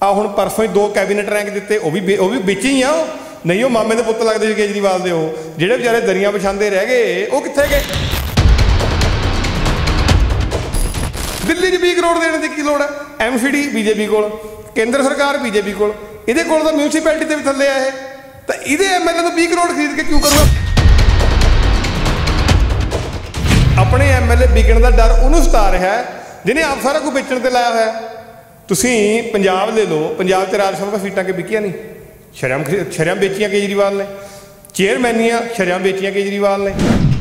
आ हुण परसों ही 2 cabinet rank दिते, वो भी बिच ही आ, नहीं वो मामे दे पुत्त लगदे सी केजरीवाल दे, वो जिहड़े बेचारे दरियां विछांदे रह गए वो कित्थे गए। दिल्ली 'च 20 करोड़ देने की की लोड़ है, MCD बीजेपी कोल, केंद्र सरकार बीजेपी कोल, इहदे कोल तां म्यूनसिपैलिटी ते भी थल्ले आ, तो इहदे MLA तो 20 करोड़ खरीद के क्यों करूँगा। अपने MLA बिकण का डर उन्होंने सता रहा है जिन्हें आप सारा कुछ बेचण ते लाया होया। तुसीं पंजाब ले लो, पंजाब च राज सभा सीटां के बिकिया नहीं, शरेआम बेचियां केजरीवाल ने, चेयरमैनियां शरेआम बेचियां केजरीवाल ने।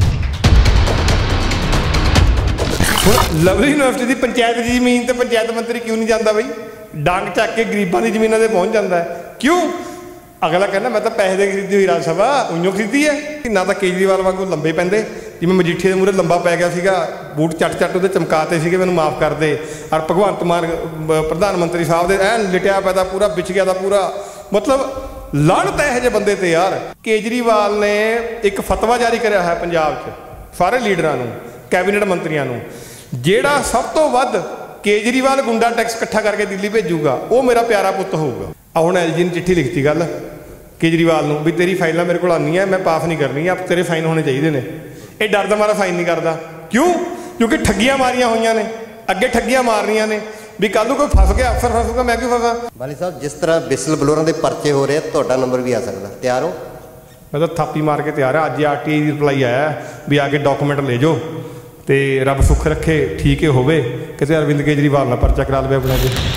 हुण लवली यूनिवर्सिटी की पंचायत की जमीन तो पंचायत मंत्री क्यों नहीं जाता बई, डंग चक के गरीबों की जमीनों से पहुँच जाता है, क्यों? अगला कहना मैं तो पैसे दे खरीदी हुई राज सभा उइयों खरीदी है। ना तो केजरीवाल वांगू लंबे पैंदे, जिवें मजीठे के मूहरे लंबा पै गया सीगा, बूट चट चट उहदे चमकाते सीगे मैनूं माफ़ कर दे, और भगवंत मान प्रधानमंत्री साहब दे ऐन लिटिया पैदा पूरा बिछ गया था पूरा, मतलब लानत है जे बंदे ते यार। केजरीवाल ने एक फतवा जारी करिया है पंजाब च सारे लीडरां नूं, कैबिनेट मंत्रियों नूं, जिहड़ा सब तो वध केजरीवाल गुंडा टैक्स इकट्ठा करके दिल्ली भेजूगा वो मेरा प्यारा पुत्त होऊगा। हुण LG ने चिट्ठी लिखती गल केजरीवाल नूं भी तेरी फाइलां मेरे को आनी है, मैं पास नहीं करनी, अब तेरे फाइन होने चाहिए ने। ये डर दा मारा फाइन नहीं करता, क्यों? क्योंकि ठगियां मारियां हुई ने, अगे ठगियां मारनियां ने भी कल कोई फस गया, अफसर फसूगा, मैं क्यों फसा। बाली साहब जिस तरह विसल बलोरां दे परचे हो रहे तुहाडा नंबर भी आ सकदा, तैयार हो? मैं तो थापी मार के तैयार है। अज RTI की रिप्लाई आया भी आके डॉकूमेंट ले जाओ, तो रब सुख रखे ठीक है होवे किते अरविंद केजरीवाल ना परचा करा लवे अपना जी।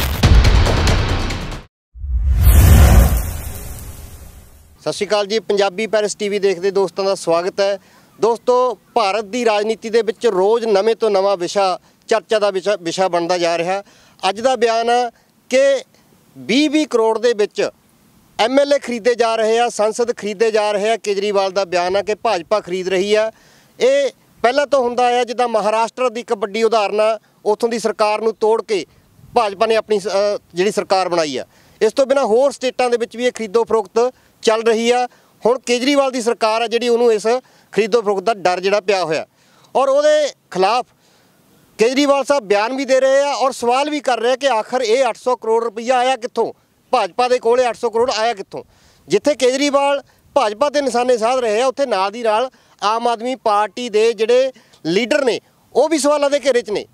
सत श्री अकाल जी, पंजाबी पैरिस TV देखते दोस्तों का स्वागत है। दोस्तों भारत की राजनीति के विच रोज़ नवे तो नवा विषा चर्चा का विषा बनता जा रहा। अज का बयान है कि 20 करोड़ के विच MLA खरीदे जा रहे हैं, संसद खरीदे जा रहे हैं। केजरीवाल का बयान है कि भाजपा खरीद रही है। ये पहला तो होंदा है जिद्दां महाराष्ट्र की एक वड्डी उदाहरण है, उत्थों की सरकार नूं तोड़ के भाजपा ने अपनी जिहड़ी सरकार बनाई है। इस तो बिना होर स्टेटां दे विच भी ये खरीदो फरोख्त चल रही है। हुण केजरीवाल की सरकार है जिहड़ी उहनूं इस खरीदो फरोख्त का डर जिहड़ा पिया होया, और उहदे खिलाफ केजरीवाल साहब बयान भी दे रहे हैं और सवाल भी कर रहे हैं कि आखिर ये 800 करोड़ रुपया आया कित्थों, भाजपा के कोले 800 करोड़ आया कित्थों। जिथे केजरीवाल भाजपा के निशाने साध रहे हैं उत्थे नाल दी नाल आम आदमी पार्टी के जिहड़े लीडर ने वो भी सवालों के घेरे च ने।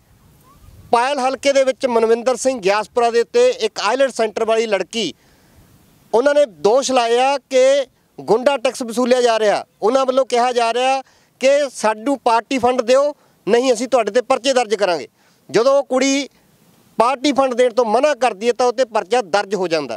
पायल हल्के दे विच मनविंदर सिंह ग्यासपुरा दे उत्ते एक आईलैंड सेंटर वाली लड़की, उन्होंने दोष लाया कि गुंडा टैक्स वसूलिया जा रहा। उन्होंने वालों कहा जा रहा कि सानू पार्टी फंड दिओ, नहीं असीं तुहाडे ते परचे दर्ज करांगे। जदों कुड़ी पार्टी फंड देण तो मना करदी है तो उत्ते परचा दर्ज हो जाता।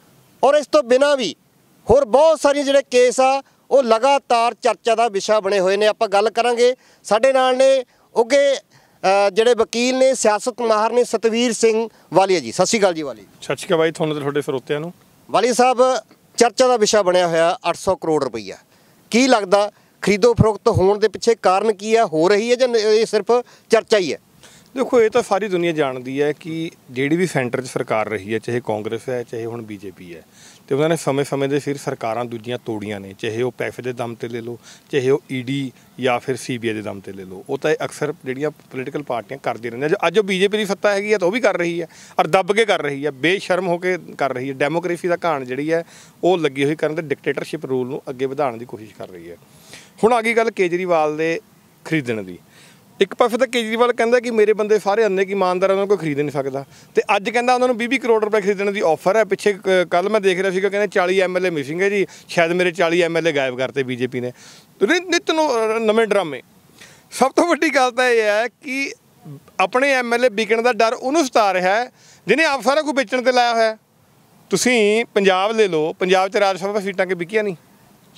और इस तो बिना भी होर बहुत सारे जिहड़े केस आ वो लगातार चर्चा का विषा बने हुए ने। आपां गल करांगे, साडे नाल ने उगे जिहड़े वकील ने, सियासत माहर ने, सतवीर सिंह वालिया जी। सत श्री अकाल जी वाली। सत श्री अकाल भाई, तुहानूं ते तुहाडे सरोतिਆਂ ਨੂੰ। वाली साहब चर्चा का विषा बनया होया 800 करोड़ रुपया, की लगता खरीदो फरोख्त होने के पिछे कारण की है, हो रही है या ये सिर्फ चर्चा ही है? देखो ये तो सारी दुनिया जानती है कि जिहड़ी भी सेंटर 'च सरकार रही है, चाहे कांग्रेस है चाहे हुण BJP है, तो उन्होंने समय समय के सिर सरकारां दूजियां तोड़ियां ने, चाहे वो पैसे के दम ते ले लो, चाहे वो ED या फिर CBI के दम ते ले लो। वो तो अक्सर जिहड़ियां पोलीटिकल पार्टियां करदी रहिंदियां। अज BJP की सत्ता हैगी है तो वो भी कर रही है, और दब के कर रही है, बेशर्म होकर कर रही है। डेमोक्रेसी का घाण जिहड़ी है वो लगी हुई करन ते डिकटेटरशिप रूल नूं अगे वधाउण की कोशिश कर रही है। हुण आ गई गल केजरीवाल दे खरीदण दी। एक पासे तो केजरीवाल कहता कि मेरे बंदे सारे अन्ने की ईमानदार उन्होंने कोई खरीद नहीं सकता, तो अज कहता उन्होंने 20 करोड़ रुपए खरीदने की ऑफर है। पिछे कल मैं देख रहा था कहते 40 MLA मिसिंग है जी, शायद मेरे 40 MLA गायब करते BJP ने। तो नित नवे ड्रामे। सब तो वड्डी गल तो यह है कि अपने MLA बिकण का डर उन्होंने सता रहा है जिन्हें आप सारा कुछ बेचण ते लाया होया। तुसीं पंजाब ले लो, पंजाब च राज सभा सीटां के बिकिया नहीं,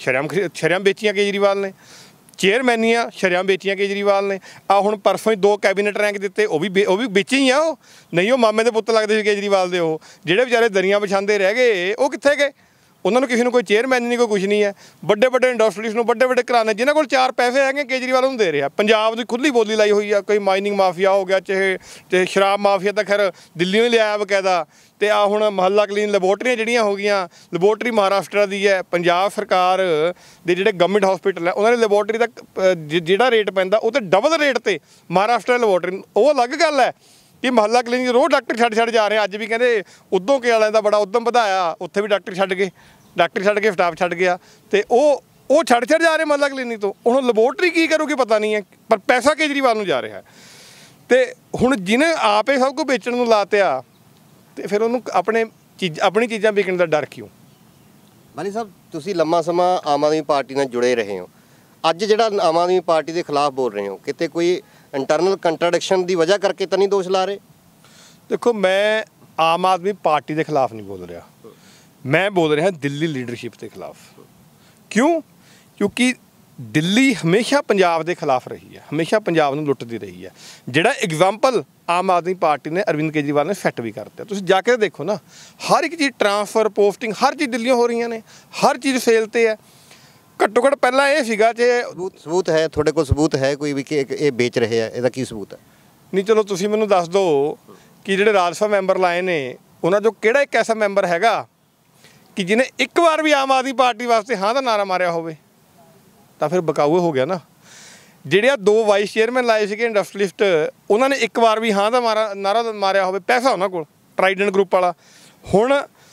शरेआम बेचियां केजरीवाल ने, चेयरमैनियां शरेआम बेचियां केजरीवाल ने। आ हुण परसों ही 2 कैबिनेट रैंक दिते, वो भी बिच ही आ, वो नहीं वो मामे दे पुत्त लगदे सी केजरीवाल दे, वो जिहड़े बेचारे दरियां विछांदे रह गए वो कित्थे गए। उन्होंने किसी को कोई चेयरमैन नहीं, कोई कुछ नहीं है। बड़े बड़े इंडस्ट्रीज में बड़े बड़े घराने जिन्होंने को 4 पैसे है केजरीवाल उन्होंने दे रहा। पंजाब की खुली बोली लाई हुई है, कोई माइनिंग माफिया हो गया, चाहे शराब माफिया तो खैर दिल्ली ही लिया बकायदा। तो आ हुण महल्ला क्लीन लैबोरेटरियां जिहड़ियां हो गई, लैबोरेटरी महाराष्ट्र की है, पंजाब सरकार के जिहड़े गवर्नमेंट हॉस्पिटल है उन्होंने लैबोरेटरी का जिहड़ा रेट पैंदा वो तो डबल रेट ते महाराष्ट्र लैबोरेटरी। वो अलग गल है ਕਿ ਮੁਹੱਲਾ ਕਲੀਨਿਕ ਰੋਜ਼ ਡਾਕਟਰ ਛੱਡ ਜਾ ਰਹੇ। ਅੱਜ ਵੀ ਕਹਿੰਦੇ ਉਦੋਂ ਕੇ ਵਾਲਿਆਂ ਦਾ ਬੜਾ ਉਦਮ ਵਧਾਇਆ, ਉੱਥੇ ਵੀ ਡਾਕਟਰ ਛੱਡ ਕੇ ਸਟਾਫ ਛੱਡ ਗਿਆ, ਤੇ ਉਹ ਛੱਡ ਜਾ ਰਹੇ ਮੁਹੱਲਾ ਕਲੀਨਿਕ ਤੋਂ। ਹੁਣ ਲੈਬੋਰਟਰੀ ਕੀ ਕਰੂਗੀ ਪਤਾ ਨਹੀਂ ਹੈ, ਪਰ ਪੈਸਾ ਕੇਜਰੀਵਾਲ ਨੂੰ ਜਾ ਰਿਹਾ। ਤੇ ਹੁਣ ਜਿਹਨੇ ਆਪੇ ਸਭ ਕੁਝ ਵੇਚਣ ਨੂੰ ਲਾਤਿਆ, ਤੇ ਫਿਰ ਉਹਨੂੰ ਆਪਣੀ ਚੀਜ਼ਾਂ ਵਿਕਣ ਦਾ ਡਰ ਕਿਉਂ? ਮਾਲੀ ਸਾਹਿਬ, ਤੁਸੀਂ ਲੰਮਾ ਸਮਾਂ ਆਮ ਆਦਮੀ ਪਾਰਟੀ ਨਾਲ ਜੁੜੇ ਰਹੇ ਹੋ, ਅੱਜ ਜਿਹੜਾ ਆਮ ਆਦਮੀ ਪਾਰਟੀ ਦੇ ਖਿਲਾਫ ਬੋਲ ਰਹੇ ਹੋ, ਕਿਤੇ ਕੋਈ ਇੰਟਰਨਲ ਕੰਟਰਡਿਕਸ਼ਨ ਦੀ ਵਜ੍ਹਾ ਕਰਕੇ ਤਾਂ ਨਹੀਂ ਦੋਸ਼ ਲਾ ਰਹੇ? ਦੇਖੋ, ਮੈਂ ਆਮ ਆਦਮੀ ਪਾਰਟੀ ਦੇ ਖਿਲਾਫ ਨਹੀਂ ਬੋਲ ਰਿਹਾ, ਮੈਂ ਬੋਲ ਰਿਹਾ ਦਿੱਲੀ ਲੀਡਰਸ਼ਿਪ ਦੇ ਖਿਲਾਫ। ਕਿਉਂ? ਕਿਉਂਕਿ ਦਿੱਲੀ ਹਮੇਸ਼ਾ ਪੰਜਾਬ ਦੇ ਖਿਲਾਫ ਰਹੀ ਹੈ, ਹਮੇਸ਼ਾ ਪੰਜਾਬ ਨੂੰ ਲੁੱਟਦੀ ਰਹੀ ਹੈ। ਜਿਹੜਾ ਐਗਜ਼ਾਮਪਲ ਆਮ ਆਦਮੀ ਪਾਰਟੀ ਨੇ ਅਰਵਿੰਦ ਕੇਜਰੀਵਾਲ ਨੇ ਸੈੱਟ ਵੀ ਕਰਤਾ। ਤੁਸੀਂ ਜਾ ਕੇ ਦੇਖੋ ਨਾ, ਹਰ ਇੱਕ ਚੀਜ਼ ਟਰਾਂਸਫਰ, ਪੋਸਟਿੰਗ, ਹਰ ਚੀਜ਼ ਦਿੱਲੀੋਂ ਹੋ ਰਹੀਆਂ ਨੇ, ਹਰ ਚੀਜ਼ ਸੇਲ 'ਤੇ ਹੈ। ਘੱਟੋ ਘੱਟ ਪਹਿਲਾਂ ਇਹ ਸੀਗਾ ਜੇ ਸਬੂਤ ਹੈ ਤੁਹਾਡੇ ਕੋਲ, ਸਬੂਤ ਹੈ ਕੋਈ ਵੀ ਕਿ ਇਹ ਵੇਚ ਰਹੇ ਆ? ਇਹਦਾ ਕੀ ਸਬੂਤ ਹੈ? ਨਹੀਂ, ਚਲੋ ਤੁਸੀਂ ਮੈਨੂੰ ਦੱਸ ਦਿਓ ਕਿ ਜਿਹੜੇ ਰਾਜ ਸਭਾ ਮੈਂਬਰ ਲਾਏ ਨੇ ਉਹਨਾਂ 'ਚੋਂ ਕਿਹੜਾ ਇੱਕ ਐਸਾ ਮੈਂਬਰ ਹੈਗਾ ਕਿ ਜਿਹਨੇ ਇੱਕ ਵਾਰ ਵੀ ਆਮ ਆਦਮੀ ਪਾਰਟੀ ਵਾਸਤੇ ਹਾਂ ਦਾ ਨਾਰਾ ਮਾਰਿਆ ਹੋਵੇ? ਤਾਂ ਫਿਰ ਬਕਾਊ ਹੋ ਗਿਆ ਨਾ। ਜਿਹੜੇ 2 ਵਾਈਸ ਚੇਅਰਮੈਨ ਲਾਏ ਸੀਗੇ ਇੰਡਸਟਰੀਲਿਸਟ, ਉਹਨਾਂ ਨੇ ਇੱਕ ਵਾਰ ਵੀ ਹਾਂ ਦਾ ਨਾਰਾ ਮਾਰਿਆ ਹੋਵੇ? ਪੈਸਾ ਉਹਨਾਂ ਕੋਲ, ਟਰਾਈਡੈਂਟ ਗਰੁੱਪ ਵਾਲਾ। ਹੁਣ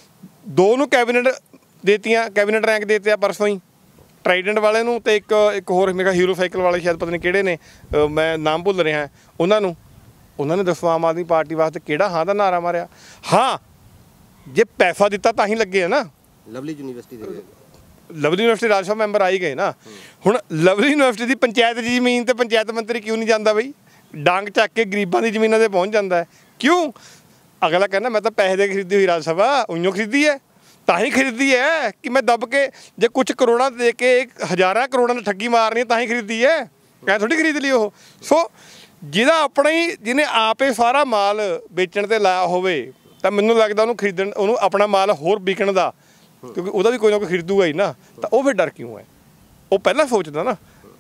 2 ਨੂੰ ਕੈਬਨਿਟ ਦੇਤੀਆਂ, ਕੈਬਨਿਟ ਰੈਂਕ ਦੇ ਦਿੱਤੇ ਪਰਸੋਂ ਹੀ, ਟਰਾਈਡੈਂਟ ਵਾਲੇ ਨੂੰ, ਤੇ ਇੱਕ ਹੋਰ ਮੇਰਾ ਹੀਰੋ ਸਾਈਕਲ ਵਾਲੇ, ਸ਼ਾਇਦ ਪਤਾ ਨਹੀਂ ਕਿਹੜੇ ਨੇ, ਮੈਂ ਨਾਮ ਭੁੱਲ ਰਿਹਾ ਉਹਨਾਂ ਨੂੰ। ਉਹਨਾਂ ਨੇ ਦੱਸੋ ਆਮ ਆਦਮੀ ਪਾਰਟੀ ਵਾਸਤੇ ਕਿਹੜਾ ਹਾਂ ਦਾ ਨਾਰਾ ਮਾਰਿਆ? ਹਾਂ, ਜੇ ਪੈਸਾ ਦਿੱਤਾ ਤਾਂ ਹੀ ਲੱਗੇ ਆ ਨਾ। Lovely University Raj Sabha member ਆਈ ਗਏ ਨਾ। ਹੁਣ ਲਵਲੀ ਯੂਨੀਵਰਸਿਟੀ ਦੀ ਪੰਚਾਇਤ ਦੀ ਜ਼ਮੀਨ ਤੇ ਪੰਚਾਇਤ ਮੰਤਰੀ ਕਿਉਂ ਨਹੀਂ ਜਾਂਦਾ ਬਈ? ਡਾਂਗ ਚੱਕ ਕੇ ਗਰੀਬਾਂ ਦੀ ਜ਼ਮੀਨਾਂ 'ਤੇ ਪਹੁੰਚ ਜਾਂਦਾ ਹੈ। ਕਿਉਂ? ਅਗਲਾ ਕਹਿੰਦਾ ਮੈਂ ਤਾਂ ਪੈਸੇ ਦੇ ਖਰੀਦੀ ਹੋਈ ਰਾਜ ਸਭਾ, ਉਈਓ ਖਰੀਦੀ ਹੈ, ਤਾਂ ਹੀ ਖਰੀਦੀ ਹੈ ਕਿ ਮੈਂ ਦੱਬ ਕੇ, ਜੇ ਕੁਝ ਕਰੋੜਾਂ ਦੇ ਕੇ ਹਜ਼ਾਰਾਂ ਕਰੋੜਾਂ ਦੀ ਠੱਗੀ ਮਾਰਨੀ ਹੈ ਤਾਂ ਹੀ ਖਰੀਦੀ ਹੈ, ਕਹਿ ਥੋੜੀ ਖਰੀਦ ਲਈ ਉਹ। ਸੋ ਜਿਹਦਾ ਆਪਣਾ ਹੀ, ਜਿਹਨੇ ਆਪੇ ਸਾਰਾ ਮਾਲ ਵੇਚਣ 'ਤੇ ਲਾਇਆ ਹੋਵੇ, ਤਾਂ ਮੈਨੂੰ ਲੱਗਦਾ ਉਹਨੂੰ ਆਪਣਾ ਮਾਲ ਹੋਰ ਵਿਕਣ ਦਾ, ਕਿਉਂਕਿ ਉਹਦਾ ਵੀ ਕੋਈ ਨਾ ਕੋਈ ਖਰੀਦੂਗਾ ਹੀ ਨਾ, ਤਾਂ ਉਹ ਫਿਰ ਡਰ ਕਿਉਂ ਹੈ? ਉਹ ਪਹਿਲਾਂ ਸੋਚਦਾ ਨਾ,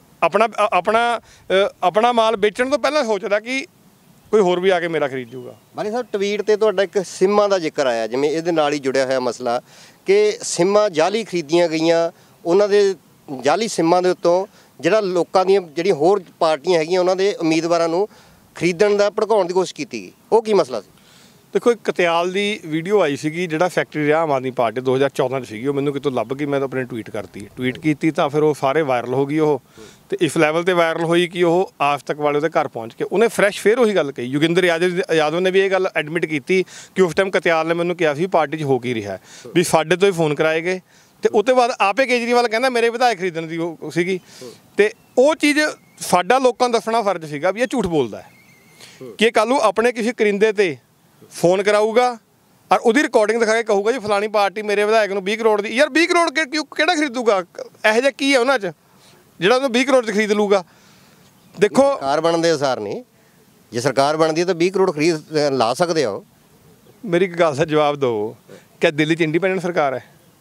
ਆਪਣਾ ਮਾਲ ਵੇਚਣ ਤੋਂ ਪਹਿਲਾਂ ਸੋਚਦਾ ਕਿ ਕੋਈ ਹੋਰ ਵੀ ਆ ਕੇ ਮੇਰਾ ਖਰੀਦ ਜੂਗਾ। ਮਾਲੀ ਸਾਹਿਬ, ਟਵੀਟ ਤੇ ਤੁਹਾਡਾ ਇੱਕ ਸਿੰਮਾਂ ਦਾ ਜ਼ਿਕਰ ਆਇਆ, ਜਿਵੇਂ ਇਹਦੇ ਨਾਲ ਹੀ ਜੁੜਿਆ ਹੋਇਆ ਮਸਲਾ ਕਿ ਸਿੰਮਾਂ ਜਾਲੀ ਖਰੀਦੀਆਂ ਗਈਆਂ, ਉਹਨਾਂ ਦੇ ਜਾਲੀ ਸਿੰਮਾਂ ਦੇ ਉੱਤੋਂ ਜਿਹੜਾ ਲੋਕਾਂ ਦੀਆਂ ਜਿਹੜੀਆਂ ਹੋਰ ਪਾਰਟੀਆਂ ਹੈਗੀਆਂ ਉਹਨਾਂ ਦੇ ਉਮੀਦਵਾਰਾਂ ਨੂੰ ਖਰੀਦਣ ਦਾ, ਭੜਕਾਉਣ ਦੀ ਕੋਸ਼ਿਸ਼ ਕੀਤੀ ਗਈ। ਉਹ ਕੀ ਮਸਲਾ ਸੀ? ਦੇਖੋ, ਇੱਕ ਕਤਿਆਲ ਦੀ ਵੀਡੀਓ ਆਈ ਸੀਗੀ, ਜਿਹੜਾ ਫੈਕਟਰੀ ਰਿਹਾ ਆਮ ਆਦਮੀ ਪਾਰਟੀ 2014 'ਚ ਸੀਗੀ। ਉਹ ਮੈਨੂੰ ਕਿਤੋਂ ਲੱਭ ਗਈ, ਮੈਂ ਤਾਂ ਆਪਣੇ ਟਵੀਟ ਕੀਤੀ ਤਾਂ ਫਿਰ ਉਹ ਸਾਰੇ ਵਾਇਰਲ ਹੋ ਗਈ ਉਹ, ਤੇ ਇਸ ਲੈਵਲ 'ਤੇ ਵਾਇਰਲ ਹੋਈ ਕਿ ਉਹ ਆਜ ਤੱਕ ਵਾਲੇ ਉਹਦੇ ਘਰ ਪਹੁੰਚ ਕੇ ਉਹਨੇ ਫਿਰ ਉਹੀ ਗੱਲ ਕਹੀ। ਯੋਗਿੰਦਰ ਯਾਦਵ ਨੇ ਵੀ ਇਹ ਗੱਲ ਐਡਮਿਟ ਕੀਤੀ ਕਿ ਉਸ ਟਾਈਮ ਕਤਿਆਲ ਨੇ ਮੈਨੂੰ ਕਿਹਾ ਸੀ ਪਾਰਟੀ 'ਚ ਹੋ ਕੀ ਰਿਹਾ, ਵੀ ਸਾਡੇ ਤੋਂ ਹੀ ਫੋਨ ਕਰਾਏ ਗਏ, ਤੇ ਉਹ ਤੋਂ ਬਾਅਦ ਆਪੇ ਕੇਜਰੀਵਾਲ ਕਹਿੰਦਾ ਮੇਰੇ ਵਿਧਾਇਕ ਖਰੀਦਣ ਦੀ ਉਹ ਸੀਗੀ। ਤੇ ਉਹ ਚੀਜ਼ ਸਾਡਾ ਲੋਕਾਂ ਨੂੰ ਦੱਸਣਾ ਫਰਜ਼ ਸੀਗਾ ਵੀ ਇਹ ਝੂਠ ਬੋਲਦਾ ਹੈ, ਕਿ ਕੱਲ੍ਹ ਨੂੰ ਆਪਣੇ ਕਿਸੇ ਕਰਿੰਦੇ 'ਤੇ ਫੋਨ ਕਰਾਊਗਾ ਔਰ ਉਹਦੀ ਰਿਕਾਰਡਿੰਗ ਦਿਖਾ ਕੇ ਕਹੂਗਾ ਜੀ ਫਲਾਣੀ ਪਾਰਟੀ ਮੇਰੇ ਵਿਧਾਇਕ ਨੂੰ 20 ਕਰੋੜ ਦੀ। ਯਾਰ 20 ਕਰੋੜ ਕਿਹੜਾ ਖਰੀਦੂਗਾ? ਇਹੋ ਜਿਹਾ ਕੀ ਹੈ ਉਹਨਾਂ 'ਚ ਜਿਹੜਾ ਉਹਨੂੰ 20 ਕਰੋੜ 'ਚ ਖਰੀਦ ਲੂਗਾ? ਦੇਖੋ, ਸਰਕਾਰ ਬਣਨ ਦੇ ਅਸਾਰ ਨਹੀਂ। ਜੇ ਸਰਕਾਰ ਬਣਦੀ ਹੈ ਤਾਂ 20 ਕਰੋੜ ਖਰੀਦ ਲਾ ਸਕਦੇ ਹੋ। ਮੇਰੀ ਇੱਕ ਗੱਲ ਦਾ ਜਵਾਬ ਦਿਓ, ਕਿ ਦਿੱਲੀ 'ਚ ਇੰਡੀਪੈਂਡੈਂਟ ਸਰਕਾਰ ਹੈ?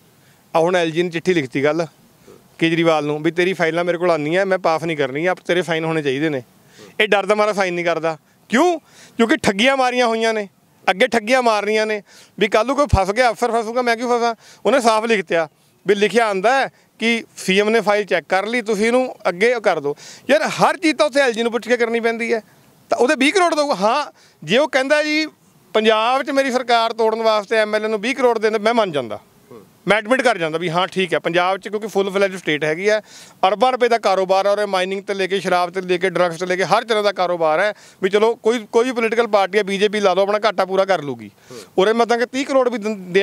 ਆ ਹੁਣ LG ਨੇ ਚਿੱਠੀ ਲਿਖਤੀ ਗੱਲ ਕੇਜਰੀਵਾਲ ਨੂੰ ਵੀ ਤੇਰੀ ਫਾਈਲਾਂ ਮੇਰੇ ਕੋਲ ਆਉਂਦੀਆਂ, ਮੈਂ ਪਾਸ ਨਹੀਂ ਕਰਨੀਆਂ, ਤੇਰੇ ਫਾਈਨ ਹੋਣੇ ਚਾਹੀਦੇ ਨੇ। ਇਹ ਡਰਦਾ ਮਾਰਾ ਫਾਈਨ ਨਹੀਂ ਕਰਦਾ। ਕਿਉਂ? ਕਿਉਂਕਿ ਠੱਗੀਆਂ ਮਾਰੀਆਂ ਹੋਈਆਂ ਨੇ, ਅੱਗੇ ਠੱਗੀਆਂ ਮਾਰਨੀਆਂ ਨੇ, ਵੀ ਕੱਲ੍ਹ ਨੂੰ ਕੋਈ ਫਸ ਗਿਆ, ਅਫਸਰ ਫਸੂਗਾ, ਮੈਂ ਕਿਉਂ ਫਸਾਂ? ਉਹਨੇ ਸਾਫ਼ ਲਿਖਤਿਆ ਵੀ ਲਿਖਿਆ ਆਉਂਦਾ ਕਿ CM ਨੇ ਫਾਈਲ ਚੈੱਕ ਕਰ ਲਈ, ਤੁਸੀਂ ਇਹਨੂੰ ਅੱਗੇ ਕਰ ਦਿਓ। ਯਾਰ ਹਰ ਚੀਜ਼ ਤਾਂ ਉੱਥੇ LG ਨੂੰ ਪੁੱਛ ਕੇ ਕਰਨੀ ਪੈਂਦੀ ਹੈ, ਤਾਂ ਉਹਦੇ 20 ਕਰੋੜ ਦਊਗਾ। ਹਾਂ, ਜੇ ਉਹ ਕਹਿੰਦਾ ਜੀ ਪੰਜਾਬ 'ਚ ਮੇਰੀ ਸਰਕਾਰ ਤੋੜਨ ਵਾਸਤੇ MLA ਨੂੰ 20 ਕਰੋੜ ਦੇਣ, ਮੈਂ ਮੰਨ ਜਾਂਦਾ, ਮੈਂ ਐਡਮਿਟ ਕਰ ਜਾਂਦਾ ਵੀ ਹਾਂ ਠੀਕ ਹੈ, ਪੰਜਾਬ 'ਚ ਕਿਉਂਕਿ ਫੁੱਲ ਫਲੈਜ ਸਟੇਟ ਹੈਗੀ ਹੈ, ਅਰਬਾਂ ਰੁਪਏ ਦਾ ਕਾਰੋਬਾਰ ਹੈ, ਔਰ ਮਾਈਨਿੰਗ ਤੋਂ ਲੈ ਕੇ ਸ਼ਰਾਬ ਤੋਂ ਲੈ ਕੇ ਡਰੱਗਸ ਤੋਂ ਲੈ ਕੇ ਹਰ ਤਰ੍ਹਾਂ ਦਾ ਕਾਰੋਬਾਰ ਹੈ। ਵੀ ਚਲੋ ਕੋਈ ਵੀ ਪੋਲੀਟੀਕਲ ਪਾਰਟੀ ਹੈ, BJP ਲਾ ਲਓ, ਆਪਣਾ ਘਾਟਾ ਪੂਰਾ ਕਰ ਲੂਗੀ। ਉਰੇ ਮੈਂ ਤਾਂ ਕਿ 30 ਕਰੋੜ ਵੀ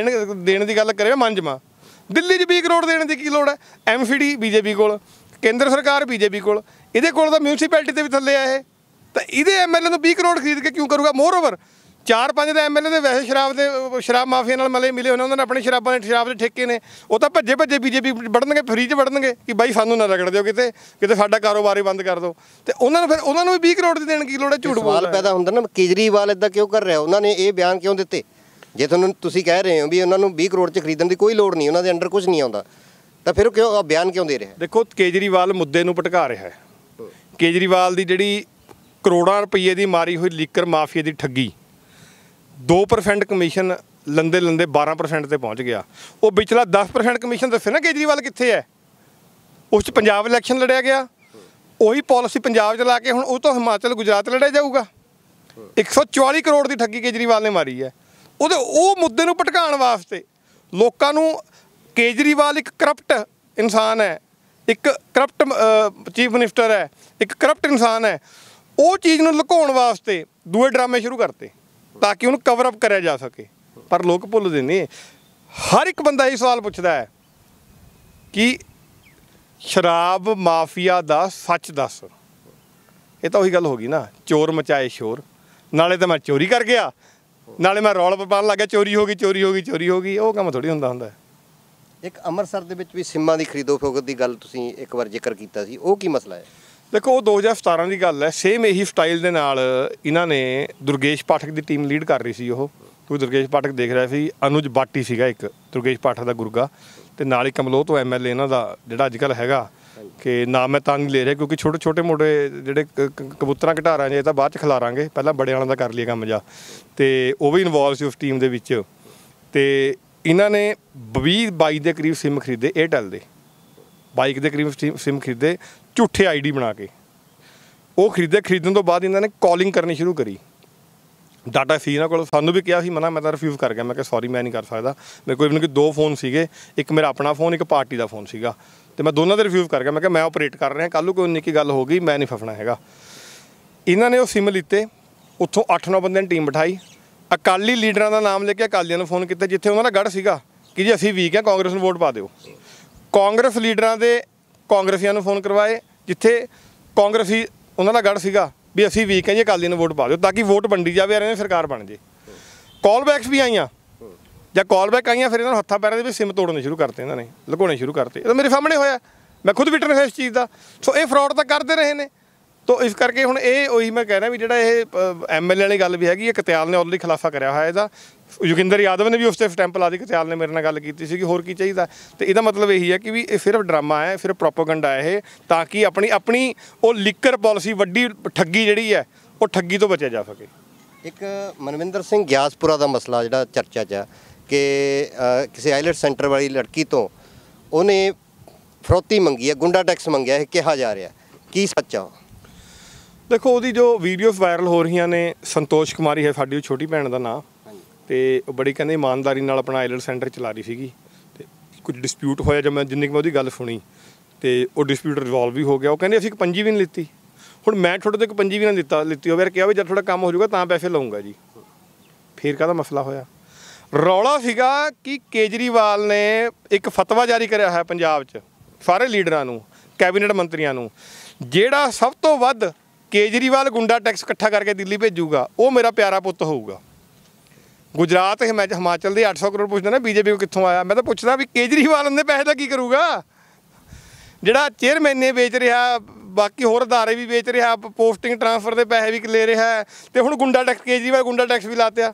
ਦੇਣ ਦੀ ਗੱਲ ਕਰੇ, ਮੰਨ ਜਾਵਾਂ। ਦਿੱਲੀ 'ਚ 20 ਕਰੋੜ ਦੇਣ ਦੀ ਕੀ ਲੋੜ ਹੈ? MCD BJP ਕੋਲ, ਕੇਂਦਰ ਸਰਕਾਰ BJP ਕੋਲ, ਇਹਦੇ ਕੋਲ ਤਾਂ ਮਿਊਨਿਸਪੈਲਿਟੀ 'ਤੇ ਵੀ ਥੱਲੇ ਆ ਇਹ, ਤਾਂ ਇਹਦੇ MLA ਨੂੰ 20 ਕਰੋੜ ਖਰੀਦ ਕੇ ਕਿਉਂ ਕਰੂਗਾ? ਮੋਰ ਓਵਰ 4-5 ਦੇ MLA ਦੇ ਵੈਸੇ ਸ਼ਰਾਬ ਮਾਫੀਆ ਨਾਲ ਮਿਲੇ ਹੋਣੇ, ਉਹਨਾਂ ਨੇ ਆਪਣੀ ਸ਼ਰਾਬ ਦੇ ਠੇਕੇ ਨੇ, ਉਹ ਤਾਂ ਭੱਜੇ BJP ਵੜਨਗੇ, ਫਰੀ 'ਚ ਵੜਨਗੇ ਕਿ ਬਾਈ ਸਾਨੂੰ ਨਾ ਰਗੜ ਦਿਓ, ਕਿਤੇ ਸਾਡਾ ਕਾਰੋਬਾਰ ਹੀ ਬੰਦ ਕਰ ਦਿਓ। ਤੇ ਉਹਨਾਂ ਨੂੰ ਵੀ 20 ਕਰੋੜ ਦੀ ਦੇਣ ਕੀ ਲੋੜ ਹੈ? ਝੂਠ ਸਵਾਲ ਪੈਦਾ ਹੁੰਦਾ ਨਾ, ਕੇਜਰੀਵਾਲ ਇੱਦਾਂ ਕਿਉਂ ਕਰ ਰਿਹਾ? ਉਹਨਾਂ ਨੇ ਇਹ ਬਿਆਨ ਕਿਉਂ ਦਿੱਤੇ? ਜੇ ਤੁਸੀਂ ਕਹਿ ਰਹੇ ਹੋ ਵੀ ਉਹਨਾਂ ਨੂੰ 20 ਕਰੋੜ 'ਚ ਖਰੀਦਣ ਦੀ ਕੋਈ ਲੋੜ ਨਹੀਂ, ਉਹਨਾਂ ਦੇ ਅੰਡਰ ਕੁਝ ਨਹੀਂ ਆਉਂਦਾ, ਤਾਂ ਫਿਰ ਉਹ ਬਿਆਨ ਕਿਉਂ ਦੇ ਰਿਹਾ? ਦੇਖੋ, ਕੇਜਰੀਵਾਲ ਮੁੱਦੇ ਨੂੰ ਭਟਕਾ ਰਿਹਾ ਹੈ। ਕੇਜਰੀਵਾਲ ਦੀ ਜਿਹੜੀ ਕਰੋੜਾਂ ਰੁਪਈਏ ਦੀ ਮਾਰੀ ਹੋਈ ਲੀਕਰ ਮਾਫੀਆ ਦੀ ਠੱਗੀ, 2% ਕਮਿਸ਼ਨ ਲੰਦੇ 12% ਤੇ ਪਹੁੰਚ ਗਿਆ। ਉਹ ਵਿਚਲਾ 10% ਕਮਿਸ਼ਨ ਦੱਸੇ ਨਾ ਕੇਜਰੀਵਾਲ ਕਿੱਥੇ ਹੈ? ਉਸ 'ਚ ਪੰਜਾਬ ਇਲੈਕਸ਼ਨ ਲੜਿਆ ਗਿਆ, ਉਹੀ ਪਾਲਿਸੀ ਪੰਜਾਬ 'ਚ ਲਾ ਕੇ ਹੁਣ ਉਹ ਤੋਂ ਹਿਮਾਚਲ ਗੁਜਰਾਤ ਲੜਿਆ ਜਾਊਗਾ। 144 ਕਰੋੜ ਦੀ ਠੱਗੀ ਕੇਜਰੀਵਾਲ ਨੇ ਮਾਰੀ ਹੈ। ਉਹ ਮੁੱਦੇ ਨੂੰ ਭਟਕਾਉਣ ਵਾਸਤੇ ਲੋਕਾਂ ਨੂੰ ਕੇਜਰੀਵਾਲ ਇੱਕ ਕਰਪਟ ਇਨਸਾਨ ਹੈ, ਇੱਕ ਕਰਪਟ ਚੀਫ ਮਿਨਿਸਟਰ ਹੈ, ਇੱਕ ਕਰਪਟ ਇਨਸਾਨ ਹੈ, ਉਹ ਚੀਜ਼ ਨੂੰ ਲੁਕਾਉਣ ਵਾਸਤੇ ਦੂਏ ਡਰਾਮੇ ਸ਼ੁਰੂ ਕਰਤੇ ਤਾਂ ਕਿ ਉਹਨੂੰ ਕਵਰ ਅਪ ਕਰਿਆ ਜਾ ਸਕੇ। ਪਰ ਲੋਕ ਭੁੱਲਦੇ ਨੇ, ਹਰ ਇੱਕ ਬੰਦਾ ਇਹ ਸਵਾਲ ਪੁੱਛਦਾ ਹੈ ਕਿ ਸ਼ਰਾਬ ਮਾਫੀਆ ਦਾ ਸੱਚ ਦੱਸ। ਇਹ ਤਾਂ ਉਹੀ ਗੱਲ ਹੋ ਗਈ ਨਾ, ਚੋਰ ਮਚਾਏ ਸ਼ੋਰ। ਨਾਲੇ ਤਾਂ ਮੈਂ ਚੋਰੀ ਕਰ ਗਿਆ, ਨਾਲੇ ਮੈਂ ਰੌਲਾ ਪਾਉਣ ਲੱਗ ਗਿਆ ਚੋਰੀ ਹੋ ਗਈ, ਚੋਰੀ ਹੋ ਗਈ, ਚੋਰੀ ਹੋ ਗਈ। ਉਹ ਕੰਮ ਥੋੜ੍ਹੀ ਹੁੰਦਾ। ਇੱਕ ਅੰਮ੍ਰਿਤਸਰ ਦੇ ਵਿੱਚ ਵੀ ਸਿੰਮਾਂ ਦੀ ਖਰੀਦੋ ਫਰੋਖਤ ਦੀ ਗੱਲ ਤੁਸੀਂ ਇੱਕ ਵਾਰ ਜ਼ਿਕਰ ਕੀਤਾ ਸੀ, ਉਹ ਕੀ ਮਸਲਾ ਹੈ? ਦੇਖੋ, ਉਹ 2017 ਦੀ ਗੱਲ ਹੈ। ਸੇਮ ਇਹੀ ਸਟਾਈਲ ਦੇ ਨਾਲ ਇਹਨਾਂ ਨੇ ਦੁਰਗੇਸ਼ ਪਾਠਕ ਦੀ ਟੀਮ ਲੀਡ ਕਰ ਰਹੀ ਸੀ। ਉਹ ਕੋਈ ਦੁਰਗੇਸ਼ ਪਾਠਕ ਦੇਖ ਰਿਹਾ ਸੀ, ਅਨੁਜ ਬਾਟੀ ਸੀਗਾ ਇੱਕ ਦੁਰਗੇਸ਼ ਪਾਠਕ ਦਾ ਗੁਰਗਾ, ਅਤੇ ਨਾਲ ਹੀ ਕਮਲੋਹ ਤੋਂ MLA ਇਹਨਾਂ ਦਾ ਜਿਹੜਾ ਅੱਜ ਕੱਲ੍ਹ ਹੈਗਾ, ਕਿ ਨਾਮ ਮੈਂ ਤਾਂ ਨਹੀਂ ਲੈ ਰਿਹਾ ਕਿਉਂਕਿ ਛੋਟੇ ਮੋਟੇ ਜਿਹੜੇ ਕਬੂਤਰਾਂ ਘਟਾਰਾਂ ਜੇ ਤਾਂ ਬਾਅਦ 'ਚ ਖਿਲਾਰਾਂਗੇ, ਪਹਿਲਾਂ ਬੜੇ ਵਾਲਿਆਂ ਦਾ ਕਰ ਲਈਏ ਕੰਮ ਜਾ। ਅਤੇ ਉਹ ਵੀ ਇਨਵੋਲਵ ਸੀ ਉਸ ਟੀਮ ਦੇ ਵਿੱਚ। ਅਤੇ ਇਹਨਾਂ ਨੇ 20-22 ਦੇ ਕਰੀਬ ਸਿਮ ਖਰੀਦੇ, ਏਅਰਟੈਲ ਦੇ 22 ਦੇ ਕਰੀਬ ਸਿਮ ਖਰੀਦੇ ਝੂਠੇ ID ਬਣਾ ਕੇ। ਉਹ ਖਰੀਦਣ ਤੋਂ ਬਾਅਦ ਇਹਨਾਂ ਨੇ ਕਾਲਿੰਗ ਕਰਨੀ ਸ਼ੁਰੂ ਕਰੀ। ਡਾਟਾ ਸੀ ਇਹਨਾਂ ਕੋਲ, ਸਾਨੂੰ ਵੀ ਕਿਹਾ ਸੀ ਮਨਾ, ਮੈਂ ਤਾਂ ਰਿਫਿਊਜ਼ ਕਰ ਗਿਆ। ਮੈਂ ਕਿਹਾ ਸੌਰੀ, ਮੈਂ ਨਹੀਂ ਕਰ ਸਕਦਾ। ਮੇਰੇ ਕੋਲ even ਕਿ 2 ਫੋਨ ਸੀਗੇ, ਇੱਕ ਮੇਰਾ ਆਪਣਾ ਫੋਨ, ਇੱਕ ਪਾਰਟੀ ਦਾ ਫੋਨ ਸੀਗਾ, ਅਤੇ ਮੈਂ ਦੋਨਾਂ ਦੇ ਰਿਫਿਊਜ਼ ਕਰ ਗਿਆ। ਮੈਂ ਕਿਹਾ ਮੈਂ ਆਪਰੇਟ ਕਰ ਰਿਹਾ, ਕੱਲ੍ਹ ਨੂੰ ਕੋਈ ਨਿੱਕੀ ਗੱਲ ਹੋ ਗਈ ਮੈਂ ਨਹੀਂ ਫਸਣਾ ਹੈਗਾ। ਇਹਨਾਂ ਨੇ ਉਹ ਸਿਮ ਲਿੱਤੇ, ਉੱਥੋਂ 8-9 ਬੰਦਿਆਂ ਦੀ ਟੀਮ ਬਿਠਾਈ, ਅਕਾਲੀ ਲੀਡਰਾਂ ਦਾ ਨਾਮ ਲੈ ਕੇ ਅਕਾਲੀਆਂ ਨੂੰ ਫੋਨ ਕੀਤਾ ਜਿੱਥੇ ਉਹਨਾਂ ਦਾ ਗੜ੍ਹ ਸੀਗਾ ਕਿ ਜੀ ਅਸੀਂ ਵੀਕ ਹਾਂ, ਕਾਂਗਰਸ ਨੂੰ ਵੋਟ ਪਾ ਦਿਓ। ਕਾਂਗਰਸ ਲੀਡਰਾਂ ਦੇ ਕਾਂਗਰਸੀਆਂ ਨੂੰ ਫੋਨ ਕਰਵਾਏ ਜਿੱਥੇ ਕਾਂਗਰਸੀ ਉਹਨਾਂ ਦਾ ਗੜ੍ਹ ਸੀਗਾ ਵੀ ਅਸੀਂ ਵੀਕ ਹਾਂ ਜੀ, ਅਕਾਲੀਆਂ ਨੂੰ ਵੋਟ ਪਾ ਦਿਓ ਤਾਂ ਕਿ ਵੋਟ ਵੰਡੀ ਜਾਵੇ ਯਾਰ, ਇਹਨਾਂ ਦੀ ਸਰਕਾਰ ਬਣ ਜੇ। ਕਾਲ ਬੈਕਸ ਵੀ ਆਈਆਂ, ਜਾਂ ਕਾਲ ਬੈਕ ਆਈਆਂ ਫਿਰ ਇਹਨਾਂ ਨੂੰ ਹੱਥਾਂ ਪੈਰਾਂ ਦੇ ਵੀ ਸਿਮ ਤੋੜਨੇ ਸ਼ੁਰੂ ਕਰਤੇ, ਇਹਨਾਂ ਨੇ ਲੁਕਾਉਣੇ ਸ਼ੁਰੂ ਕਰਤੇ। ਇਹ ਤਾਂ ਮੇਰੇ ਸਾਹਮਣੇ ਹੋਇਆ, ਮੈਂ ਖੁਦ ਵਿਟਨੈਸ ਇਸ ਚੀਜ਼ ਦਾ। ਸੋ ਇਹ ਫਰਾਡ ਤਾਂ ਕਰਦੇ ਰਹੇ ਨੇ। ਤੋ ਇਸ ਕਰਕੇ ਹੁਣ ਇਹ ਉਹੀ ਮੈਂ ਕਹਿ ਰਿਹਾ ਵੀ ਜਿਹੜਾ ਇਹ MLA ਵਾਲੀ ਗੱਲ ਵੀ ਹੈਗੀ ਹੈ, ਕਤਿਆਲ ਨੇ ਆਲਰੇਡੀ ਖੁਲਾਸਾ ਕਰਿਆ ਹੋਇਆ ਇਹਦਾ। ਯੋਗਿੰਦਰ ਯਾਦਵ ਨੇ ਵੀ ਉਸ 'ਤੇ ਸਟੈਂਪ ਲਾ ਦਿੱਤੀ, ਕਤਿਆਲ ਨੇ ਮੇਰੇ ਨਾਲ ਗੱਲ ਕੀਤੀ ਸੀ ਕਿ ਹੋਰ ਕੀ ਚਾਹੀਦਾ। ਅਤੇ ਇਹਦਾ ਮਤਲਬ ਇਹੀ ਹੈ ਕਿ ਵੀ ਇਹ ਸਿਰਫ ਡਰਾਮਾ ਹੈ, ਸਿਰਫ ਪ੍ਰੋਪੋਗੰਡਾ ਹੈ ਇਹ, ਤਾਂ ਕਿ ਆਪਣੀ ਉਹ ਲੀਕਰ ਪਾਲਿਸੀ, ਵੱਡੀ ਠੱਗੀ ਜਿਹੜੀ ਹੈ, ਉਹ ਠੱਗੀ ਤੋਂ ਬਚਿਆ ਜਾ ਸਕੇ। ਇੱਕ ਮਨਵਿੰਦਰ ਸਿੰਘ ਗਿਆਸਪੁਰਾ ਦਾ ਮਸਲਾ ਜਿਹੜਾ ਚਰਚਾ 'ਚ ਆ ਕਿ ਕਿਸੇ ਆਈਲੈਟ ਸੈਂਟਰ ਵਾਲੀ ਲੜਕੀ ਤੋਂ ਉਹਨੇ ਫਰੋਤੀ ਮੰਗੀ ਹੈ, ਗੁੰਡਾ ਟੈਕਸ ਮੰਗਿਆ, ਇਹ ਕਿਹਾ ਜਾ ਰਿਹਾ, ਕੀ ਸੱਚ ਆ? ਦੇਖੋ, ਉਹਦੀ ਜੋ ਵੀਡੀਓਜ਼ ਵਾਇਰਲ ਹੋ ਰਹੀਆਂ ਨੇ, ਸੰਤੋਸ਼ ਕੁਮਾਰੀ ਹੈ ਸਾਡੀ ਛੋਟੀ ਭੈਣ ਦਾ ਨਾਂ, ਅਤੇ ਉਹ ਬੜੀ ਕਹਿੰਦੇ ਇਮਾਨਦਾਰੀ ਨਾਲ ਆਪਣਾ ਆਈਲੈਟ ਸੈਂਟਰ ਚਲਾ ਰਹੀ ਸੀਗੀ। ਅਤੇ ਕੁਝ ਡਿਸਪਿਊਟ ਹੋਇਆ, ਜਦ ਜਿੰਨੀ ਕੁ ਮੈਂ ਉਹਦੀ ਗੱਲ ਸੁਣੀ, ਅਤੇ ਉਹ ਡਿਸਪਿਊਟ ਰਿਜ਼ੋਲਵ ਵੀ ਹੋ ਗਿਆ। ਉਹ ਕਹਿੰਦੇ ਅਸੀਂ ਇੱਕ ਪੰਜੀ ਵੀ ਨਹੀਂ ਲਿੱਤੀ। ਹੁਣ ਮੈਂ ਤੁਹਾਡੇ ਤੋਂ ਇੱਕ ਪੰਜੀ ਵੀ ਨਾ ਲਿੱਤੀ ਹੋਵੇ, ਯਾਰ ਕਿਹਾ ਵੀ ਜਦ ਤੁਹਾਡਾ ਕੰਮ ਹੋ ਜਾਊਗਾ ਤਾਂ ਪੈਸੇ ਲਊਂਗਾ ਜੀ। ਫਿਰ ਕਾਹਦਾ ਮਸਲਾ ਹੋਇਆ? ਰੌਲਾ ਸੀਗਾ ਕਿ ਕੇਜਰੀਵਾਲ ਨੇ ਇੱਕ ਫਤਵਾ ਜਾਰੀ ਕਰਿਆ ਹੈ ਪੰਜਾਬ 'ਚ ਸਾਰੇ ਲੀਡਰਾਂ ਨੂੰ, ਕੈਬਨਿਟ ਮੰਤਰੀਆਂ ਨੂੰ, ਜਿਹੜਾ ਸਭ ਤੋਂ ਵੱਧ ਕੇਜਰੀਵਾਲ ਗੁੰਡਾ ਟੈਕਸ ਇਕੱਠਾ ਕਰਕੇ ਦਿੱਲੀ ਭੇਜੂਗਾ ਉਹ ਮੇਰਾ ਪਿਆਰਾ ਪੁੱਤ ਹੋਊਗਾ। ਗੁਜਰਾਤ ਹਿਮਾਚਲ ਦੇ 800 ਕਰੋੜ ਪੁੱਛਦਾ ਨਾ BJP ਕੋ ਕਿੱਥੋਂ ਆਇਆ। ਮੈਂ ਤਾਂ ਪੁੱਛਦਾ ਵੀ ਕੇਜਰੀਵਾਲ ਦੇ ਪੈਸੇ ਦਾ ਕੀ ਕਰੂਗਾ? ਜਿਹੜਾ ਚੇਅਰਮੈਨ ਨੇ ਵੇਚ ਰਿਹਾ, ਬਾਕੀ ਹੋਰ ਅਦਾਰੇ ਵੀ ਵੇਚ ਰਿਹਾ, ਪੋਸਟਿੰਗ ਟਰਾਂਸਫਰ ਦੇ ਪੈਸੇ ਵੀ ਲੈ ਰਿਹਾ, ਅਤੇ ਹੁਣ ਗੁੰਡਾ ਟੈਕਸ, ਕੇਜਰੀਵਾਲ ਗੁੰਡਾ ਟੈਕਸ ਵੀ ਲਾਤਿਆ।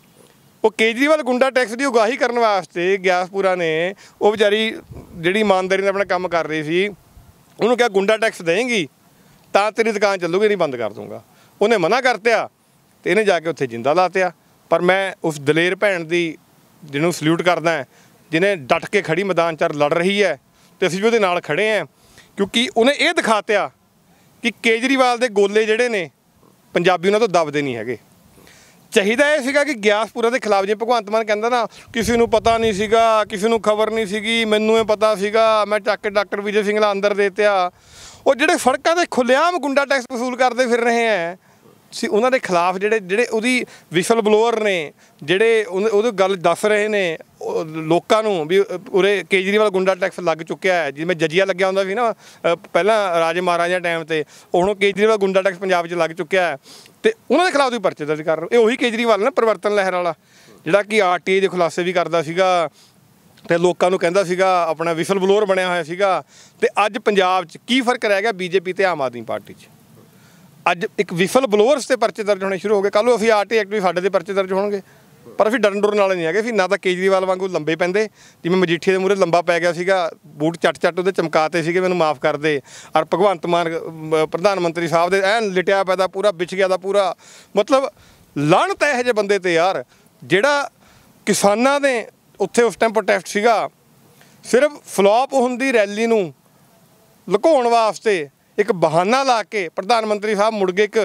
ਉਹ ਕੇਜਰੀਵਾਲ ਗੁੰਡਾ ਟੈਕਸ ਦੀ ਉਗਾਹੀ ਕਰਨ ਵਾਸਤੇ ਗਿਆਸਪੁਰਾ ਨੇ, ਉਹ ਵਿਚਾਰੀ ਜਿਹੜੀ ਇਮਾਨਦਾਰੀ ਨਾਲ ਆਪਣਾ ਕੰਮ ਕਰ ਰਹੀ ਸੀ, ਉਹਨੂੰ ਕਿਹਾ ਗੁੰਡਾ ਟੈਕਸ ਦੇਂਗੀ ਤਾਂ ਤੇਰੀ ਦੁਕਾਨ ਚੱਲੂਗੀ, ਨਹੀਂ ਬੰਦ ਕਰ ਦੂੰਗਾ। ਉਹਨੇ ਮਨਾ ਕਰਤਿਆ ਅਤੇ ਇਹਨੇ ਜਾ ਕੇ ਉੱਥੇ ਜਿੰਦਾ ਲਾਤਿਆ। ਪਰ ਮੈਂ ਉਸ ਦਲੇਰ ਭੈਣ ਦੀ ਜਿਹਨੂੰ ਸਲਿਊਟ ਕਰਦਾ, ਜਿਹਨੇ ਡਟ ਕੇ ਖੜੀ ਮੈਦਾਨ 'ਚ ਲੜ ਰਹੀ ਹੈ, ਅਤੇ ਅਸੀਂ ਵੀ ਉਹਦੇ ਨਾਲ ਖੜ੍ਹੇ ਹਾਂ, ਕਿਉਂਕਿ ਉਹਨੇ ਇਹ ਦਿਖਾਤਿਆ ਕਿ ਕੇਜਰੀਵਾਲ ਦੇ ਗੋਲੇ ਜਿਹੜੇ ਨੇ ਪੰਜਾਬੀ ਉਹਨਾਂ ਤੋਂ ਦੱਬਦੇ ਨਹੀਂ ਹੈਗੇ। ਚਾਹੀਦਾ ਇਹ ਸੀਗਾ ਕਿ ਗਿਆਸਪੁਰਾ ਦੇ ਖਿਲਾਫ, ਜੇ ਭਗਵੰਤ ਮਾਨ ਕਹਿੰਦਾ ਨਾ ਕਿਸੇ ਨੂੰ ਪਤਾ ਨਹੀਂ ਸੀਗਾ, ਕਿਸੇ ਨੂੰ ਖਬਰ ਨਹੀਂ ਸੀਗੀ, ਮੈਨੂੰ ਇਹ ਪਤਾ ਸੀਗਾ, ਮੈਂ ਚੱਕ ਕੇ ਡਾਕਟਰ ਵਿਜੇ ਸਿੰਗਲਾ ਅੰਦਰ ਦੇਤਿਆ। ਉਹ ਜਿਹੜੇ ਸੜਕਾਂ 'ਤੇ ਖੁੱਲ੍ਹੇਆਮ ਗੁੰਡਾ ਟੈਕਸ ਵਸੂਲ ਕਰਦੇ ਫਿਰ ਰਹੇ ਹੈ, ਉਹਨਾਂ ਦੇ ਖਿਲਾਫ ਜਿਹੜੇ ਉਹਦੀ ਵਿਸਲ ਬਲੋਅਰ ਨੇ, ਜਿਹੜੇ ਉਹਦੀ ਗੱਲ ਦੱਸ ਰਹੇ ਨੇ ਲੋਕਾਂ ਨੂੰ ਵੀ ਉਰੇ ਕੇਜਰੀਵਾਲ ਗੁੰਡਾ ਟੈਕਸ ਲੱਗ ਚੁੱਕਿਆ ਹੈ। ਜਿਵੇਂ ਜੱਜੀਆ ਲੱਗਿਆ ਹੁੰਦਾ ਸੀ ਨਾ ਪਹਿਲਾਂ ਰਾਜੇ ਮਹਾਰਾਜਾ ਟਾਈਮ 'ਤੇ, ਹੁਣ ਕੇਜਰੀਵਾਲ ਗੁੰਡਾ ਟੈਕਸ ਪੰਜਾਬ 'ਚ ਲੱਗ ਚੁੱਕਿਆ ਹੈ, ਅਤੇ ਉਹਨਾਂ ਦੇ ਖਿਲਾਫ ਵੀ ਪਰਚੇ ਦਰਜ ਕਰ ਰਹੇ। ਇਹ ਉਹੀ ਕੇਜਰੀਵਾਲ ਨਾ, ਪਰਿਵਰਤਨ ਲਹਿਰ ਵਾਲਾ, ਜਿਹੜਾ ਕਿ RTI ਦੇ ਖੁਲਾਸੇ ਵੀ ਕਰਦਾ ਸੀਗਾ ਅਤੇ ਲੋਕਾਂ ਨੂੰ ਕਹਿੰਦਾ ਸੀਗਾ, ਆਪਣਾ ਵਿਸਲ ਬਲੋਅਰ ਬਣਿਆ ਹੋਇਆ ਸੀਗਾ। ਅਤੇ ਅੱਜ ਪੰਜਾਬ 'ਚ ਕੀ ਫਰਕ ਰਹਿ ਗਿਆ BJP ਅਤੇ ਆਮ ਆਦਮੀ ਪਾਰਟੀ 'ਚ? ਅੱਜ ਇੱਕ ਵਿਸਲ ਬਲੋਅਰਸ 'ਤੇ ਪਰਚੇ ਦਰਜ ਹੋਣੇ ਸ਼ੁਰੂ ਹੋ ਗਏ। ਕੱਲ੍ਹ ਨੂੰ ਅਸੀਂ RTI ਐਕਟ ਵੀ ਸਾਡੇ 'ਤੇ ਪਰਚੇ ਦਰਜ ਹੋਣਗੇ। ਪਰ ਅਸੀਂ ਡਰਨ ਡੁਰਨ ਵਾਲੇ ਨਹੀਂ ਹੈਗੇ। ਅਸੀਂ ਨਾ ਤਾਂ ਕੇਜਰੀਵਾਲ ਵਾਂਗੂ ਲੰਬੇ ਪੈਂਦੇ, ਜਿਵੇਂ ਮਜੀਠੀਏ ਦੇ ਮੂਹਰੇ ਲੰਬਾ ਪੈ ਗਿਆ ਸੀਗਾ, ਬੂਟ ਚੱਟ ਉਹਦੇ ਚਮਕਾਤੇ ਸੀਗੇ, ਮੈਨੂੰ ਮਾਫ ਕਰ ਦੇ। ਔਰ ਭਗਵੰਤ ਮਾਨ ਪ੍ਰਧਾਨ ਮੰਤਰੀ ਸਾਹਿਬ ਦੇ ਐਨ ਲਿਟਿਆ ਪਿਆ ਦਾ ਪੂਰਾ, ਵਿਛ ਗਿਆ ਦਾ ਪੂਰਾ, ਮਤਲਬ ਲਾਹਨਤ ਹੈ ਇਹੋ ਜਿਹੇ ਬੰਦੇ 'ਤੇ ਯਾਰ। ਜਿਹੜਾ ਕਿਸਾਨਾਂ ਦੇ ਉੱਥੇ ਉਸ ਟਾਈਮ ਪ੍ਰੋਟੈਸਟ ਸੀਗਾ, ਸਿਰਫ ਫਲੋਪ ਹੁੰਦੀ ਰੈਲੀ ਨੂੰ ਲੁਕਾਉਣ ਵਾਸਤੇ ਇੱਕ ਬਹਾਨਾ ਲਾ ਕੇ ਪ੍ਰਧਾਨ ਮੰਤਰੀ ਸਾਹਿਬ ਮੁੜ ਕੇ ਇੱਕ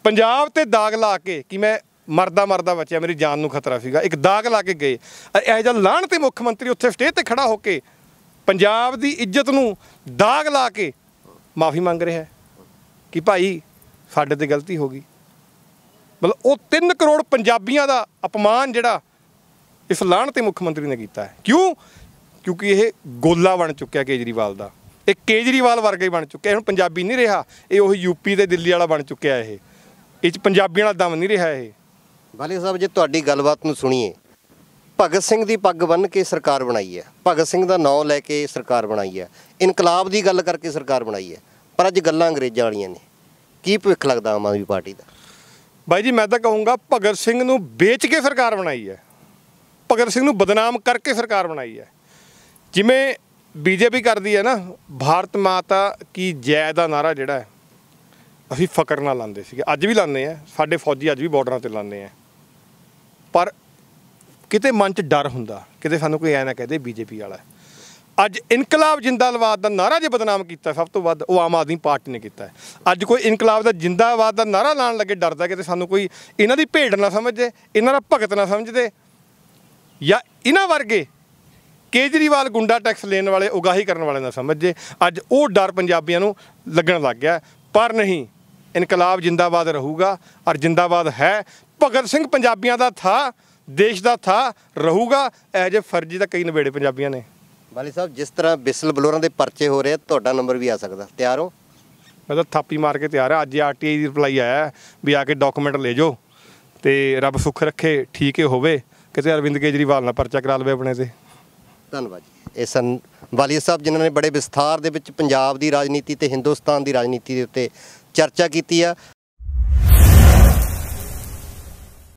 ਪੰਜਾਬ ਤੇ ਦਾਗ ਲਾ ਕੇ ਕਿ ਮੈਂ ਮਰਦਾ ਬਚਿਆ, ਮੇਰੀ ਜਾਨ ਨੂੰ ਖਤਰਾ ਸੀਗਾ, ਇੱਕ ਦਾਗ ਲਾ ਕੇ ਗਏ। ਇਹੋ ਜਿਹਾ ਲਾਹਣ ਤੇ ਮੁੱਖ ਮੰਤਰੀ ਉੱਥੇ ਸਟੇਜ ਤੇ ਖੜਾ ਹੋ ਕੇ ਪੰਜਾਬ ਦੀ ਇੱਜ਼ਤ ਨੂੰ ਦਾਗ ਲਾ ਕੇ ਮਾਫੀ ਮੰਗ ਰਿਹਾ ਕਿ ਭਾਈ ਸਾਡੇ ਤੇ ਗਲਤੀ ਹੋ ਗਈ। ਮਤਲਬ ਉਹ 3 ਕਰੋੜ ਪੰਜਾਬੀਆਂ ਦਾ ਅਪਮਾਨ ਜਿਹੜਾ ਇਸ ਲਾਹਣ ਤੇ ਮੁੱਖ ਮੰਤਰੀ ਨੇ ਕੀਤਾ ਹੈ। ਕਿਉਂਕਿ ਇਹ ਗੋਲਾ ਬਣ ਚੁੱਕਿਆ ਕੇਜਰੀਵਾਲ ਦਾ। ਇਹ ਕੇਜਰੀਵਾਲ ਵਰਗਾ ਹੀ ਬਣ ਚੁੱਕਿਆ। ਹੁਣ ਪੰਜਾਬੀ ਨਹੀਂ ਰਿਹਾ, ਇਹ ਉਹੀ ਯੂਪੀ ਤੇ ਦਿੱਲੀ ਵਾਲਾ ਬਣ ਚੁੱਕਿਆ। ਇਹ 'ਚ ਪੰਜਾਬੀਆਂ ਵਾਲਾ ਦਮ ਨਹੀਂ ਰਿਹਾ। ਇਹ ਵਾਲੀਆ ਸਾਹਿਬ, ਜੇ ਤੁਹਾਡੀ ਗੱਲਬਾਤ ਨੂੰ ਸੁਣੀਏ, ਭਗਤ ਸਿੰਘ ਦੀ ਪੱਗ ਬੰਨ੍ਹ ਕੇ ਸਰਕਾਰ ਬਣਾਈ ਹੈ, ਭਗਤ ਸਿੰਘ ਦਾ ਨਾਂ ਲੈ ਕੇ ਸਰਕਾਰ ਬਣਾਈ ਹੈ, ਇਨਕਲਾਬ ਦੀ ਗੱਲ ਕਰਕੇ ਸਰਕਾਰ ਬਣਾਈ ਹੈ, ਪਰ ਅੱਜ ਗੱਲਾਂ ਅੰਗਰੇਜ਼ਾਂ ਵਾਲੀਆਂ ਨੇ। ਕੀ ਭਵਿੱਖ ਲੱਗਦਾ ਆਮ ਆਦਮੀ ਪਾਰਟੀ ਦਾ? ਬਾਈ ਜੀ, ਮੈਂ ਤਾਂ ਕਹੂੰਗਾ ਭਗਤ ਸਿੰਘ ਨੂੰ ਵੇਚ ਕੇ ਸਰਕਾਰ ਬਣਾਈ ਹੈ, ਭਗਤ ਸਿੰਘ ਨੂੰ ਬਦਨਾਮ ਕਰਕੇ ਸਰਕਾਰ ਬਣਾਈ ਹੈ। ਜਿਵੇਂ ਬੀਜੇਪੀ ਕਰਦੀ ਹੈ ਨਾ, ਭਾਰਤ ਮਾਤਾ ਕੀ ਜੈ ਦਾ ਨਾਰਾ ਜਿਹੜਾ ਹੈ ਅਸੀਂ ਫਕਰ ਨਾਲ ਲਾਉਂਦੇ ਸੀਗੇ, ਅੱਜ ਵੀ ਲਾਉਂਦੇ ਆ। ਸਾਡੇ ਫੌਜੀ ਅੱਜ ਵੀ ਬਾਰਡਰਾਂ 'ਤੇ ਲਾਉਂਦੇ ਆ। ਪਰ ਕਿਤੇ ਮਨ 'ਚ ਡਰ ਹੁੰਦਾ, ਕਿਤੇ ਸਾਨੂੰ ਕੋਈ ਐ ਨਾ ਕਹਦੇ ਬੀਜੇਪੀ ਵਾਲਾ। ਅੱਜ ਇਨਕਲਾਬ ਜਿੰਦਾਬਾਦ ਦਾ ਨਾਰਾ ਜੇ ਬਦਨਾਮ ਕੀਤਾ ਸਭ ਤੋਂ ਵੱਧ, ਉਹ ਆਮ ਆਦਮੀ ਪਾਰਟੀ ਨੇ ਕੀਤਾ ਹੈ। ਅੱਜ ਕੋਈ ਇਨਕਲਾਬ ਦਾ ਜਿੰਦਾਬਾਦ ਦਾ ਨਾਰਾ ਲਾਉਣ ਲੱਗੇ ਡਰਦਾ ਕਿਤੇ ਸਾਨੂੰ ਕੋਈ ਇਹਨਾਂ ਦੀ ਭੇਡ ਨਾ ਸਮਝੇ, ਇਹਨਾਂ ਦਾ ਭਗਤ ਨਾ ਸਮਝਦੇ, ਜਾਂ ਇਹਨਾਂ ਵਰਗੇ ਕੇਜਰੀਵਾਲ ਗੁੰਡਾ ਟੈਕਸ ਲੈਣ ਵਾਲੇ, ਉਗਾਹੀ ਕਰਨ ਵਾਲੇ ਨਾ ਸਮਝੇ। ਅੱਜ ਉਹ ਡਰ ਪੰਜਾਬੀਆਂ ਨੂੰ ਲੱਗਣ ਲੱਗ ਗਿਆ। ਪਰ ਨਹੀਂ, ਇਨਕਲਾਬ ਜਿੰਦਾਬਾਦ ਰਹੂਗਾ, ਔਰ ਜਿੰਦਾਬਾਦ ਹੈ। ਭਗਤ ਸਿੰਘ ਪੰਜਾਬੀਆਂ ਦਾ ਥਾ, ਦੇਸ਼ ਦਾ ਥਾ, ਰਹੂਗਾ। ਇਹੋ ਜਿਹੇ ਫਰਜ਼ੀ ਤਾਂ ਕਈ ਨਵੇੜੇ ਪੰਜਾਬੀਆਂ ਨੇ। ਵਾਲੀ ਸਾਹਿਬ, ਜਿਸ ਤਰ੍ਹਾਂ ਵਿਸਲ ਬਲੋਰਾਂ ਦੇ ਪਰਚੇ ਹੋ ਰਹੇ, ਤੁਹਾਡਾ ਨੰਬਰ ਵੀ ਆ ਸਕਦਾ, ਤਿਆਰ ਹੋ? ਮੈਂ ਤਾਂ ਥਾਪੀ ਮਾਰ ਕੇ ਤਿਆਰ ਆ। ਅੱਜ RTI ਦੀ ਰਿਪਲਾਈ ਆਇਆ ਵੀ ਆ ਕੇ ਡਾਕੂਮੈਂਟ ਲੈ ਜਾਓ, ਤੇ ਰੱਬ ਸੁੱਖ ਰੱਖੇ ਠੀਕ ਹੀ ਹੋਵੇ, ਕਿਤੇ ਅਰਵਿੰਦ ਕੇਜਰੀਵਾਲ ਨਾਲ ਪਰਚਾ ਕਰਾ ਲਵੇ ਆਪਣੇ ਤੇ। ਧੰਨਵਾਦ ਜੀ। ਇਹ ਸਨ ਵਾਲੀਆ ਸਾਹਿਬ, ਜਿਨ੍ਹਾਂ ਨੇ ਬੜੇ ਵਿਸਥਾਰ ਦੇ ਵਿੱਚ ਪੰਜਾਬ ਦੀ ਰਾਜਨੀਤੀ ਤੇ ਹਿੰਦੁਸਤਾਨ ਦੀ ਰਾਜਨੀਤੀ ਦੇ ਉੱਤੇ ਚਰਚਾ ਕੀਤੀ ਆ।